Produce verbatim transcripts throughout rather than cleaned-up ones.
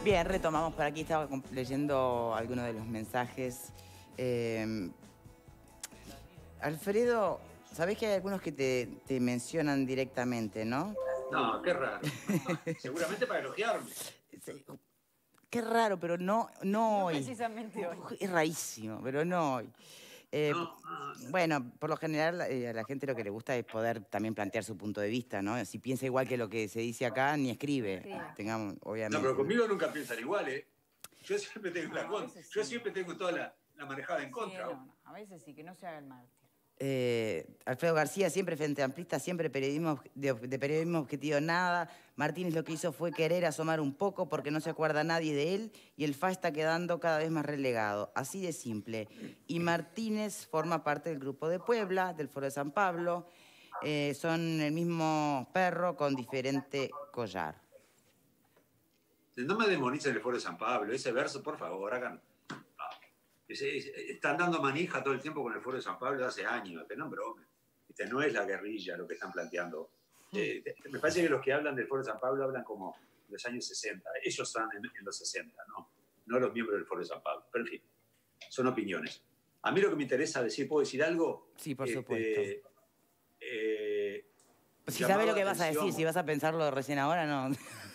Bien, retomamos por aquí. Estaba leyendo algunos de los mensajes. Eh, Alfredo, sabés que hay algunos que te, te mencionan directamente, ¿no? No, qué raro. Seguramente para elogiarme. Qué raro, pero no, no, no hoy. precisamente hoy. Es rarísimo, pero no hoy. Eh, No, no, no. Bueno, por lo general eh, a la gente lo que le gusta es poder también plantear su punto de vista, ¿no? Si piensa igual que lo que se dice acá, ni escribe. Sí. Tengamos, obviamente. No, pero conmigo nunca piensan igual, ¿eh? Yo siempre tengo, No, la a con... veces Yo sí. siempre tengo toda la, la manejada en Sí, contra. no, no. A veces sí, que no se haga el mártir. Eh, Alfredo García, siempre Frente Amplista, siempre periodismo de, de periodismo objetivo nada. Martínez lo que hizo fue querer asomar un poco porque no se acuerda nadie de él y el F A está quedando cada vez más relegado. Así de simple. Y Martínez forma parte del Grupo de Puebla, del Foro de San Pablo. Eh, son el mismo perro con diferente collar. No me demonicen el Foro de San Pablo. Ese verso, por favor, hagan... Ese, ese, están dando manija todo el tiempo con el Foro de San Pablo hace años. Que no brome. Este, no es la guerrilla lo que están planteando. Eh, me parece que los que hablan del Foro de San Pablo hablan como de los años sesenta. Ellos están en, en los sesenta, ¿no? No los miembros del Foro de San Pablo. Pero en fin, son opiniones. A mí lo que me interesa decir, ¿puedo decir algo? Sí, por este, supuesto. Eh, si sabes lo que vas a decir, si vas a pensarlo recién ahora, no.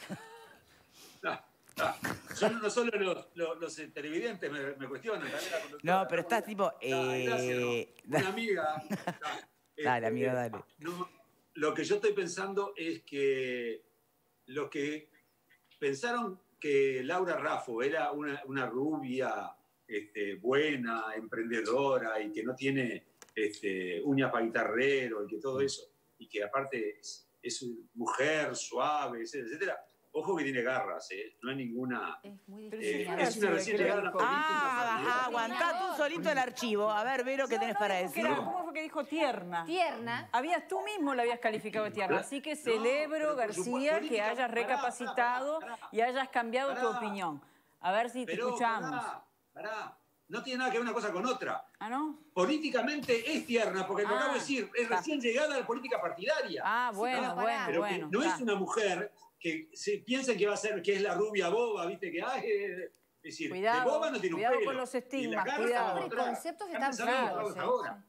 No, no. Son, no solo los, los, los televidentes me, me cuestionan, también la conductora. No, pero estás tipo... Eh... Gracias, no. Una amiga... No, dale, este, amigo, dale. No, lo que yo estoy pensando es que los que pensaron que Laura Raffo era una, una rubia este, buena, emprendedora y que no tiene este, uñas para guitarrero y que todo eso, y que aparte es, es mujer suave, etcétera, etcétera. Ojo que tiene garras, ¿eh? No hay ninguna... Es muy eh, difícil. es una recién llegada a la política. Ah, aguantá tú solito el archivo. A ver, Vero, ¿qué No, tenés no, para dijo que decir? era- ¿Cómo fue que dijo tierna? Tierna. Habías, tú mismo la habías calificado de tierna, así que celebro, pero por García, supuesto, que política, hayas pará, recapacitado pará, pará, y hayas cambiado tu pará. opinión. A ver si te Pero, escuchamos. pará, pará. No tiene nada que ver una cosa con otra. ¿Ah, no? Políticamente es tierna, porque lo Ah, acabo de decir, es está. recién llegada a la política partidaria. Ah, bueno, pero bueno, pará. Pero bueno. que no está. es una mujer que se piensen que va a ser, que es la rubia boba, ¿viste? Que, ay, es decir, Cuidado, de boba no tiene un cuidado pelo. con los Y la estigmas, cara cuidado. está mostrada. Preconceptos Están están pensando en feos, todos ¿eh? ahora.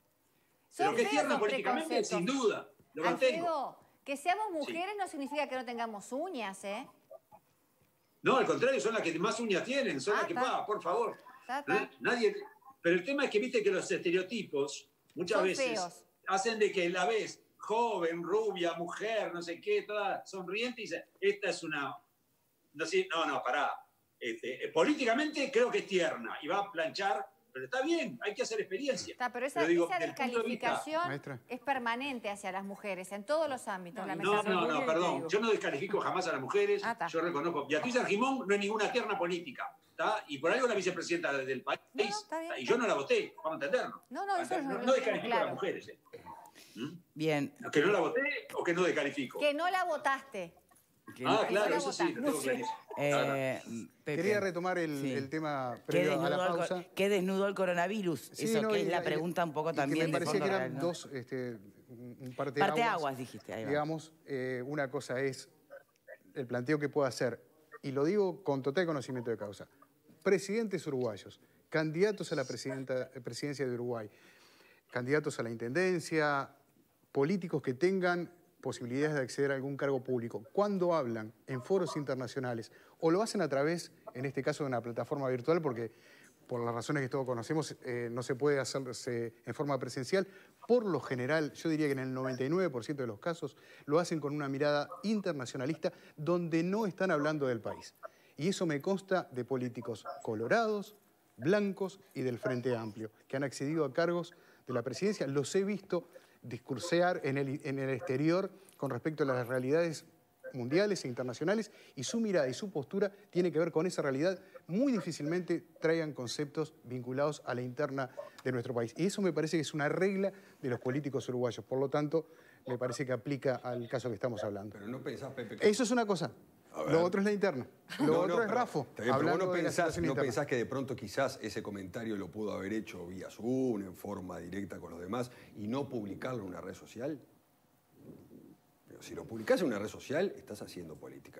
Son Pero que es feos tierna los políticamente, preconceptos. sin duda. Lo mantengo. Alfredo, que seamos mujeres no significa que no tengamos uñas, ¿eh? No, al contrario, son las que más uñas tienen, son Ah, las que, está. pa, por favor. Ta, ta. ¿Eh? Nadie... Pero el tema es que viste que los estereotipos muchas Son veces feos. hacen de que la ves joven, rubia, mujer, no sé qué, toda sonriente y dice, esta es una... No, sé, no, no, pará. Este, eh, políticamente creo que es tierna y va a planchar, pero está bien, hay que hacer experiencia. Está, pero esa, Pero digo, esa del punto de vista- descalificación Maestra. es permanente hacia las mujeres, en todos los ámbitos. No, la No, mesa no, Muy no, bien, te perdón. digo. Yo no descalifico jamás a las mujeres. Ah, está. Yo reconozco. Beatriz Argimón no es ninguna tierna política. ¿Está? Y por algo la vicepresidenta del país. No, no, está bien, y está yo no la voté, vamos a entendernos. No, no, eso no, lo- no lo descalifico tenemos a claro. las mujeres. ¿eh? ¿Mm? Bien. ¿Que no la voté o que no descalifico? Que no la votaste. Que- Ah, no claro, la eso sí, votaste. lo tengo clarísimo. Eh, Pepe. Quería retomar el, Sí. el tema ¿Qué previo a la desnudó, el, pausa. co- ¿Qué desnudó el coronavirus? Sí, Eso no, que y- es la y- pregunta un poco y también que me de parecía fondo que real, eran ¿no? dos, este, un un parteaguas. Parteaguas, dijiste, ahí va. Digamos, eh, una cosa es el planteo que puedo hacer, y lo digo con total conocimiento de causa. Presidentes uruguayos, candidatos a la presidenta, presidencia de Uruguay, candidatos a la intendencia, políticos que tengan posibilidades de acceder a algún cargo público, cuando hablan en foros internacionales o lo hacen a través, en este caso, de una plataforma virtual, porque por las razones que todos conocemos eh, no se puede hacerse en forma presencial, por lo general, yo diría que en el noventa y nueve por ciento de los casos, lo hacen con una mirada internacionalista donde no están hablando del país. Y eso me consta de políticos colorados, blancos y del Frente Amplio, que han accedido a cargos de la presidencia. Los he visto discursear en el, en el exterior con respecto a las realidades mundiales e internacionales, y su mirada y su postura tiene que ver con esa realidad. Muy difícilmente traigan conceptos vinculados a la interna de nuestro país. Y eso me parece que es una regla de los políticos uruguayos. Por lo tanto, me parece que aplica al caso que estamos hablando. Pero no pensás, Pepe, que... Eso es una cosa. Lo otro es la interna. Lo No, otro no, es pero- Rafo. Está bien, pero vos hablando no de la pensás, situación no interna. pensás que de pronto quizás ese comentario lo pudo haber hecho vía Zoom, en forma directa con los demás, y no publicarlo en una red social. Pero si lo publicás en una red social, estás haciendo política.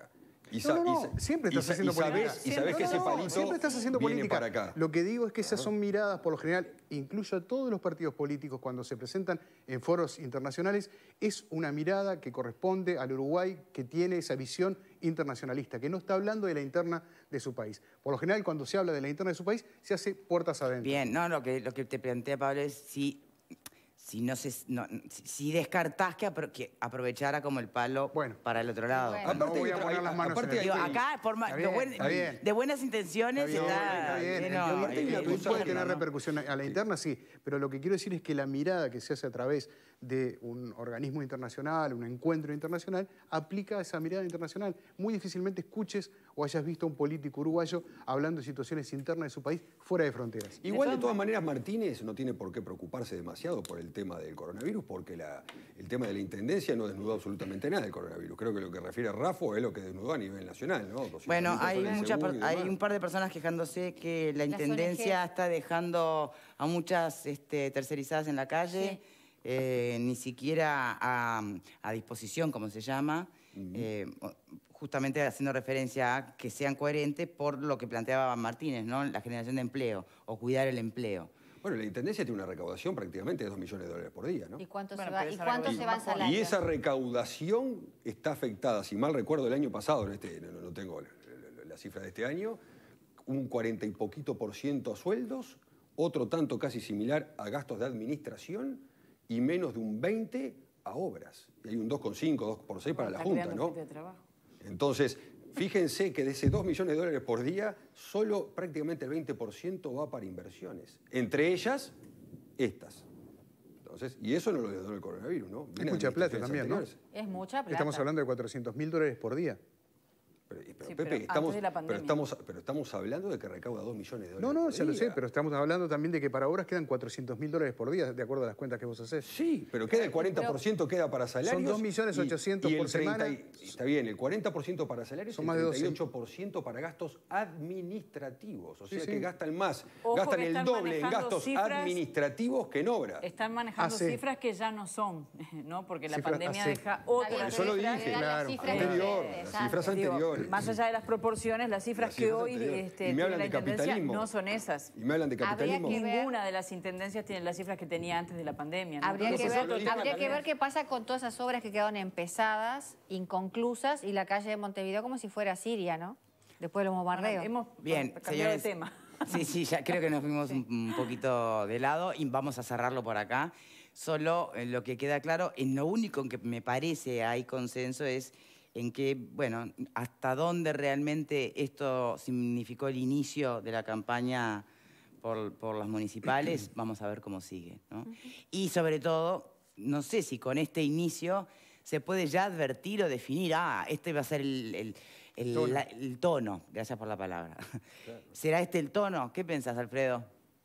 Y No, no, no, sa- y sa- siempre estás y sa- haciendo y sabés- política. Y sabés que No, ese no, no, palito siempre estás haciendo viene política. para acá. Lo que digo es que esas son miradas, por lo general, incluyo a todos los partidos políticos cuando se presentan en foros internacionales, es una mirada que corresponde al Uruguay que tiene esa visión internacionalista, que no está hablando de la interna de su país. Por lo general, cuando se habla de la interna de su país, se hace puertas adentro. Bien, no, lo que, lo que te plantea, Pablo, es si, si, no se, no, si, si descartás que, apro- que aprovechara como el palo Bueno. para el otro lado. Bueno. No Aparte voy a hay- poner las manos aparte en el Digo, hay- acá, por ma- Está de, bien, buen- está bien. de buenas intenciones Está bien, está, está bien. lleno, El que eh, tiene- el puede infierno, tener ¿no? repercusión a la interna, sí, pero lo que quiero decir es que la mirada que se hace a través de un organismo internacional, un encuentro internacional, aplica esa mirada internacional. Muy difícilmente escuches o hayas visto a un político uruguayo hablando de situaciones internas de su país fuera de fronteras. Igual, de todas maneras, Martínez no tiene por qué preocuparse demasiado por el tema del coronavirus, porque la- el tema de la intendencia no desnudó absolutamente nada del coronavirus. Creo que lo que refiere a Rafo es lo que desnudó a nivel nacional, ¿no? doscientas Bueno, mil hay, personas de muchas, seguro per- y hay demás. un par de personas quejándose que la Las intendencia O N G. está dejando a muchas este, tercerizadas en la calle, eh, ni siquiera a, a disposición, como se llama, eh, justamente haciendo referencia a que sean coherentes por lo que planteaba Martínez, ¿no? La generación de empleo o cuidar el empleo. Bueno, la intendencia tiene una recaudación prácticamente de dos millones de dólares por día, ¿no? ¿Y cuánto Bueno, se va, pero ¿y esa cuánto recaudación se va en bajó. salario? Y esa recaudación está afectada, si mal recuerdo, el año pasado, en este, no, no tengo la, la- la cifra de este año, un cuarenta y poquito por ciento a sueldos, otro tanto casi similar a gastos de administración y menos de un veinte a obras. Y hay un dos coma cinco, dos por seis para la Está Junta, creando ¿no? fuente de trabajo. Entonces, fíjense que de ese dos millones de dólares por día, solo prácticamente el veinte por ciento va para inversiones. Entre ellas, estas. Entonces, y eso no lo desdó el coronavirus, ¿no? Viene mucha de plata administraciones también, ¿no? anteriores. Es mucha plata. Estamos hablando de cuatrocientos mil dólares por día. Pero, pero, Sí, Pepe, pero antes estamos, de la pero, pandemia. estamos, pero estamos hablando de que recauda dos millones de No, dólares no, por ya lo día. sé, pero estamos hablando también de que para obras quedan cuatrocientos mil dólares por día, de acuerdo a las cuentas que vos hacés. Sí, pero queda el cuarenta por ciento queda para salarios. dos millones ochocientos y- y el por semana. treinta y- está bien, el cuarenta por ciento para salarios Son y más de el doce. treinta y ocho por ciento para gastos administrativos. O Sí, sea sí. que gastan más, Ojo gastan que el están doble en manejando gastos cifras- administrativos que en obras. Están manejando Ah, sí. cifras que ya no son, ¿no? Porque la Cifras- pandemia ah, sí. deja Está otras bien, Eso lo pero dije, dan las claro. cifras Anterior, diferentes, las cifras antes. Digo, anteriores. más allá de las proporciones, las cifras Las que cifras hoy anteriores. este, Y me tiene hablan la de intendencia capitalismo. no son esas. Y me hablan de Habría capitalismo. que ver- Ninguna de las intendencias tiene las cifras que tenía antes de la pandemia. ¿no? Habría, Creo que ese ver, es otro dije. tema habría que también. ver qué pasa con todas esas obras que quedaron empezadas, inconclusas, y la calle de Montevideo como si fuera Siria, ¿no? Después de los bombardeos. Hemos Bien, cambiado señores. de tema. Sí, sí, ya creo que nos fuimos un, un poquito de lado y vamos a cerrarlo por acá. Solo eh, lo que queda claro, en lo único en que me parece hay consenso es en que, bueno, hasta dónde realmente esto significó el inicio de la campaña por, por las municipales, vamos a ver cómo sigue, ¿no? Y sobre todo, no sé si con este inicio se puede ya advertir o definir, ah, este va a ser el, el- el- Tono. la- el tono, gracias por la palabra. ¿Será este el tono? ¿Qué pensás, Alfredo?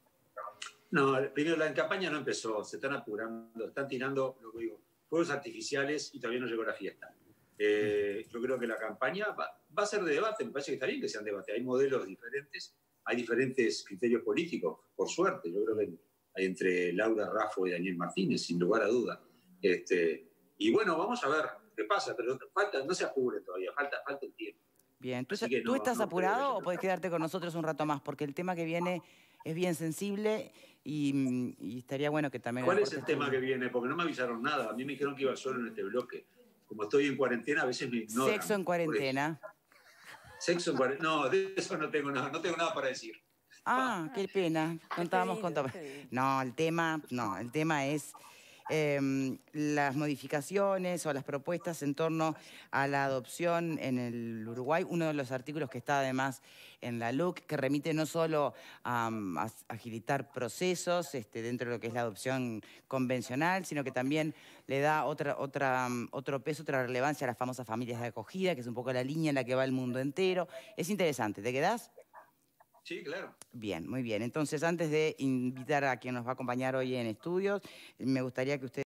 No, primero la campaña no empezó, se están apurando, están tirando, lo que digo, fuegos artificiales y todavía no llegó la fiesta. Eh, yo creo que la campaña va, va a ser de debate, me parece que está bien que sean debate. Hay modelos diferentes, hay diferentes criterios políticos, por suerte. Yo creo que hay entre Laura Raffo y Daniel Martínez, sin lugar a duda. Este, y bueno, vamos a ver qué pasa, pero falta, no se apuren todavía, falta, falta el tiempo. Bien, ¿tú, Así estás- que ¿tú no- estás no apurado creo que o se- podés quedarte con nosotros un rato más? Porque el tema que viene es bien sensible y, y estaría bueno que también... ¿Cuál es el aportes tema tú. que viene? Porque no me avisaron nada. A mí me dijeron que iba solo en este bloque. Como estoy en cuarentena, a veces me ignoran. Sexo en Por eso. cuarentena. Sexo en cuarentena. No, de eso no tengo nada, no tengo nada para decir. Ah, qué pena. Contábamos con todo. despedido. No, el tema, no, el tema es em, las modificaciones o las propuestas en torno a la adopción en el Uruguay. Uno de los artículos que está además en la L U C, que remite no solo a, um, a agilitar procesos este, dentro de lo que es la adopción convencional, sino que también le da otra, otra, um, otro peso, otra relevancia a las famosas familias de acogida, que es un poco la línea en la que va el mundo entero. Es interesante. ¿Te quedás? Sí, claro. Bien, muy bien. Entonces, antes de invitar a quien nos va a acompañar hoy en estudios, me gustaría que usted